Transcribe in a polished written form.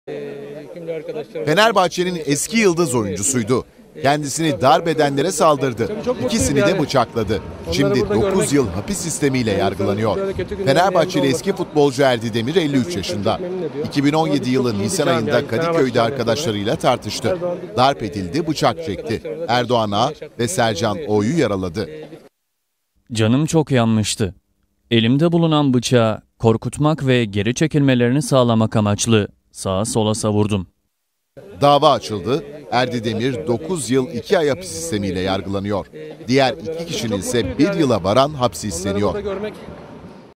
Fenerbahçe'nin eski yıldız oyuncusuydu. Kendisini darp edenlere saldırdı. İkisini de bıçakladı. Şimdi 9 yıl hapis sistemiyle yargılanıyor. Fenerbahçeli eski futbolcu Erdi Demir 53 yaşında. 2017 yılı Nisan ayında Kadıköy'de arkadaşlarıyla tartıştı. Darp edildi, bıçak çekti. Erdoğan A ve Sercan O'yu yaraladı. Canım çok yanmıştı. Elimde bulunan bıçağı korkutmak ve geri çekilmelerini sağlamak amaçlı sağa sola savurdum. Dava açıldı. Erdi Demir 9 yıl 2 ay hapis sistemiyle yargılanıyor. Diğer 2 kişinin ise 1 yıla varan hapsi isteniyor.